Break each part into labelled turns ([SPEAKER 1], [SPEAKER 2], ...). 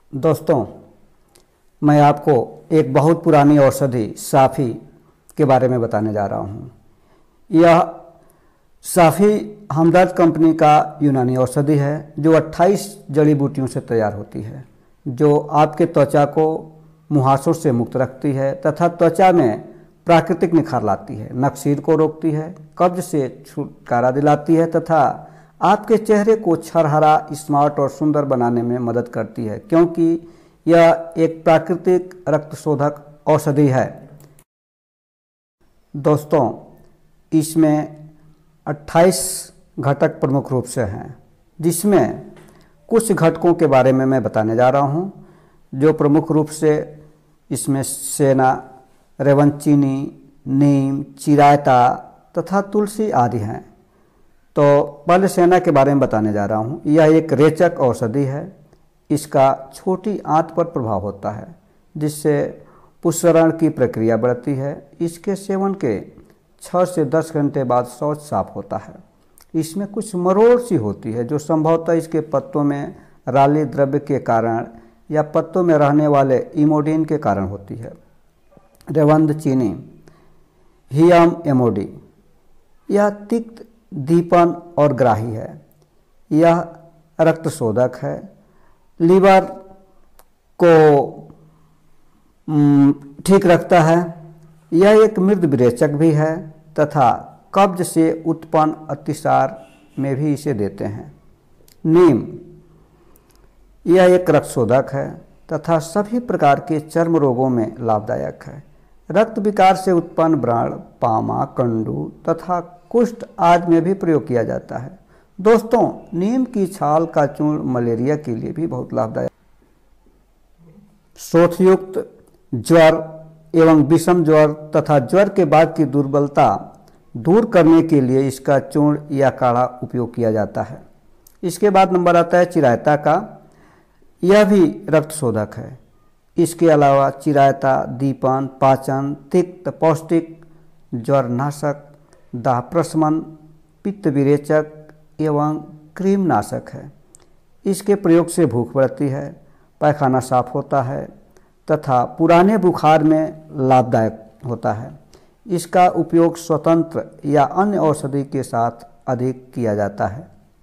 [SPEAKER 1] दोस्तों, मैं आपको एक बहुत पुरानी औषधि साफ़ी के बारे में बताने जा रहा हूँ। यह साफ़ी हमदर्द कंपनी का यूनानी औषधि है जो 28 जड़ी बूटियों से तैयार होती है, जो आपके त्वचा को मुहासों से मुक्त रखती है तथा त्वचा में प्राकृतिक निखार लाती है, नक्सीर को रोकती है, कब्ज से छुटकारा दिलाती है तथा आपके चेहरे को छरहरा, स्मार्ट और सुंदर बनाने में मदद करती है, क्योंकि यह एक प्राकृतिक रक्तशोधक औषधि है। दोस्तों, इसमें 28 घटक प्रमुख रूप से हैं, जिसमें कुछ घटकों के बारे में मैं बताने जा रहा हूं, जो प्रमुख रूप से इसमें सेना, रेवंचीनी, नीम, चिरायता तथा तुलसी आदि हैं। तो पहले सेना के बारे में बताने जा रहा हूँ। यह एक रेचक औषधि है। इसका छोटी आंत पर प्रभाव होता है, जिससे पुष्करण की प्रक्रिया बढ़ती है। इसके सेवन के 6 से 10 घंटे बाद शौच साफ होता है। इसमें कुछ मरोड़ सी होती है, जो संभवतः इसके पत्तों में राली द्रव्य के कारण या पत्तों में रहने वाले इमोडिन के कारण होती है। रेवंद चीनी, हियम एमोडी, यह तिक्त, दीपन और ग्राही है। यह रक्तशोधक है, लीवर को ठीक रखता है। यह एक मृद विरेचक भी है तथा कब्ज से उत्पन्न अतिसार में भी इसे देते हैं। नीम, यह एक रक्तशोधक है तथा सभी प्रकार के चर्म रोगों में लाभदायक है। रक्त विकार से उत्पन्न व्रण, पामा, कंडू तथा कुष्ठ आदि में भी प्रयोग किया जाता है। दोस्तों, नीम की छाल का चूर्ण मलेरिया के लिए भी बहुत लाभदायक। शोथयुक्त ज्वर एवं विषम ज्वर तथा ज्वर के बाद की दुर्बलता दूर करने के लिए इसका चूर्ण या काढ़ा उपयोग किया जाता है। इसके बाद नंबर आता है चिरायता का। यह भी रक्तशोधक है। इसके अलावा चिरायता दीपन, पाचन, तिक्त, पौष्टिक, ज्वरनाशक, दाह प्रशमन, पित्त विरेचक एवं क्रीमनाशक है। इसके प्रयोग से भूख बढ़ती है, पैखाना साफ होता है तथा पुराने बुखार में लाभदायक होता है। इसका उपयोग स्वतंत्र या अन्य औषधि के साथ अधिक किया जाता है।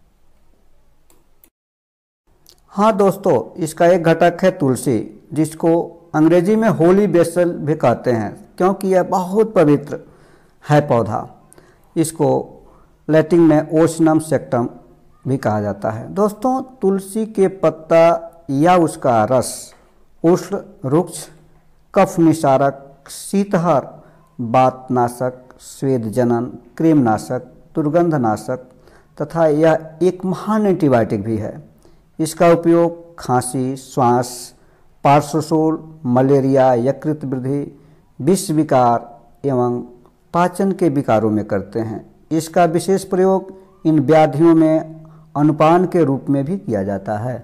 [SPEAKER 1] हाँ दोस्तों, इसका एक घटक है तुलसी, जिसको अंग्रेजी में होली बेसल भी कहते हैं, क्योंकि यह बहुत पवित्र है पौधा। इसको लैटिन में ओशनम सेक्टम भी कहा जाता है। दोस्तों, तुलसी के पत्ता या उसका रस उष्ण, रुक्ष, कफ निसारक, शीतहर, वातनाशक, स्वेदजनन, क्रीमनाशक, दुर्गंधनाशक तथा यह एक महान एंटीबायोटिक भी है। इसका उपयोग खांसी, श्वास, पार्श्वशूल, मलेरिया, यकृत वृद्धि, विष विकार एवं पाचन के विकारों में करते हैं। इसका विशेष प्रयोग इन व्याधियों में अनुपान के रूप में भी किया जाता है।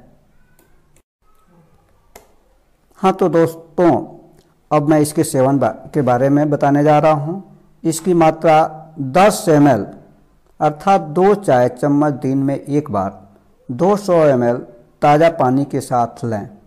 [SPEAKER 1] हाँ तो दोस्तों, अब मैं इसके सेवन के बारे में बताने जा रहा हूँ। इसकी मात्रा 10 ml अर्थात 2 चाय चम्मच दिन में एक बार 200 ml ताज़ा पानी के साथ लें।